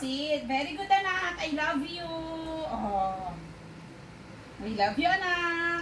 sit. Very good, anak. I love you. Oh. We love you, anak.